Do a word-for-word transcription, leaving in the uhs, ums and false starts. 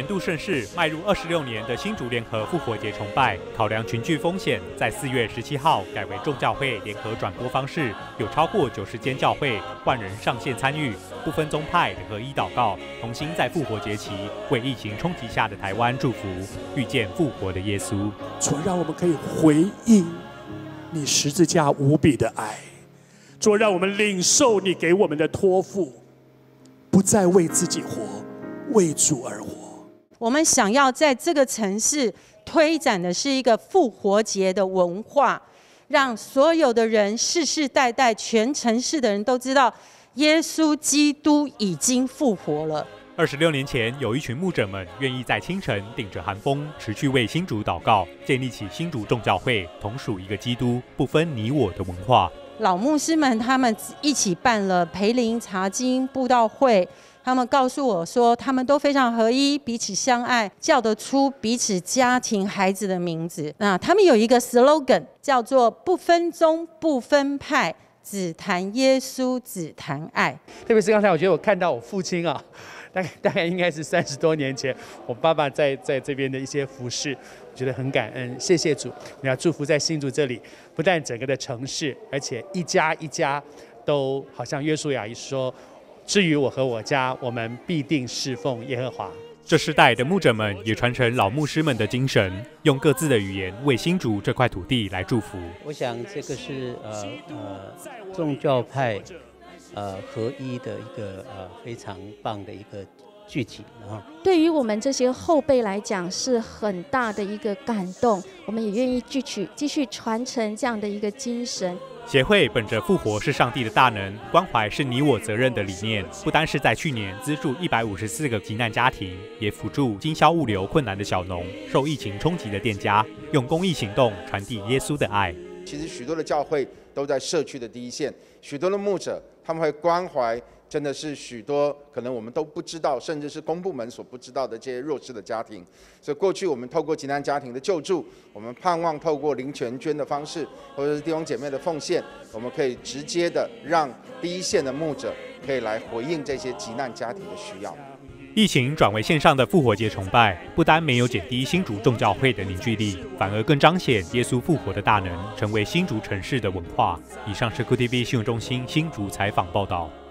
年度盛事迈入二十六年的新竹联合复活节崇拜，考量群聚风险，在四月十七号改为众教会联合转播方式，有超过九十间教会万人上线参与，不分宗派合一祷告，同心在复活节期为疫情冲击下的台湾祝福，遇见复活的耶稣。 主，让我们可以回应你十字架无比的爱。主，让我们领受你给我们的托付，不再为自己活，为主而活。 我们想要在这个城市推展的是一个复活节的文化，让所有的人世世代代全城市的人都知道耶稣基督已经复活了。 二十六年前，有一群牧者们愿意在清晨顶着寒风，持续为新竹祷告，建立起新竹众教会同属一个基督，不分你我的文化。 老牧师们他们一起办了培灵查经布道会，他们告诉我说，他们都非常合一，彼此相爱，叫得出彼此家庭孩子的名字。那他们有一个 slogan 叫做不分宗不分派，只谈耶稣只谈爱。 特别是刚才我觉得我看到我父亲啊，大概大概应该是三十多年前，我爸爸在在这边的一些服事，我觉得很感恩，谢谢主。你要祝福在新竹这里，不但整个的城市，而且一家一家都好像约书亚一说，至于我和我家，我们必定侍奉耶和华。 这世代的牧者们也传承老牧师们的精神，用各自的语言为新竹这块土地来祝福。 我想这个是呃呃宗教派呃合一的一个呃非常棒的一个具体， 对于我们这些后辈来讲是很大的一个感动，我们也愿意继续继续传承这样的一个精神。 协会本着复活是上帝的大能，关怀是你我责任的理念，不单是在去年资助一百五十四个急难家庭，也辅助经销物流困难的小农、受疫情冲击的店家，用公益行动传递耶稣的爱。 其实许多的教会都在社区的第一线，许多的牧者他们会关怀，真的是许多可能我们都不知道，甚至是公部门所不知道的这些弱势的家庭。所以过去我们透过急难家庭的救助，我们盼望透过零钱捐的方式，或者是弟兄姐妹的奉献，我们可以直接的让第一线的牧者可以来回应这些急难家庭的需要。 疫情转为线上的复活节崇拜，不单没有减低新竹众教会的凝聚力，反而更彰显耶稣复活的大能，成为新竹城市的文化。以上是 Q T V 新闻中心新竹采访报道。